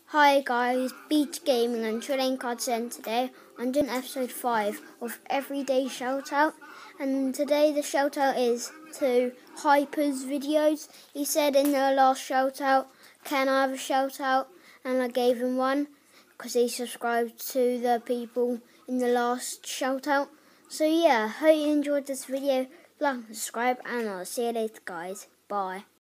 Hi guys, Beach Gaming and Trading Cards, and today I'm doing episode 5 of Everyday Shoutout. And today the shoutout is to Hyper's videos. He said in the last shoutout, can I have a shoutout? And I gave him one because he subscribed to the people in the last shoutout. So yeah, hope you enjoyed this video. Like and subscribe, and I'll see you later guys. Bye.